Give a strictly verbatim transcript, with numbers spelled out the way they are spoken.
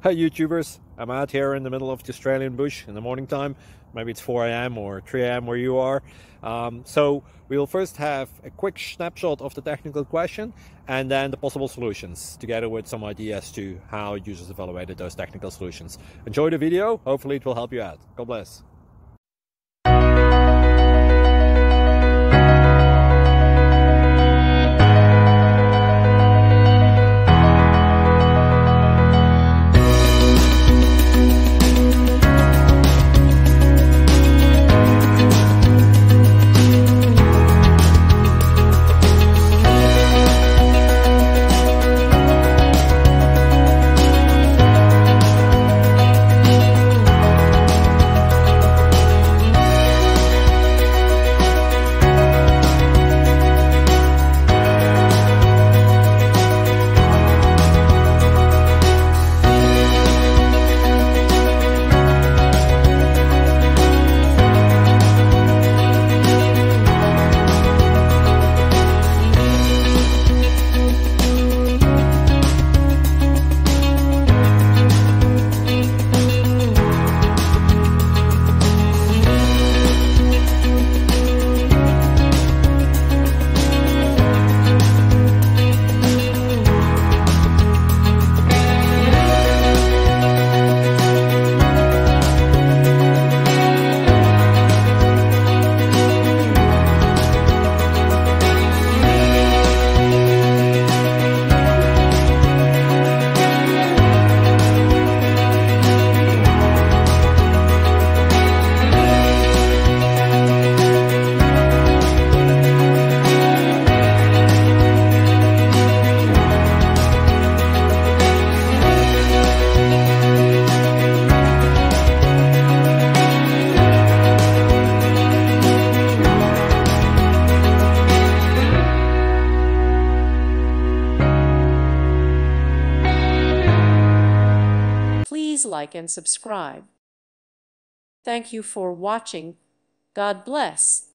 Hi YouTubers, I'm out here in the middle of the Australian bush in the morning time. Maybe it's four A M or three A M where you are. Um, so we'll first have a quick snapshot of the technical question and then the possible solutions, together with some ideas to how users evaluated those technical solutions. Enjoy the video, hopefully it will help you out. God bless. Please like and subscribe. Thank you for watching. God bless.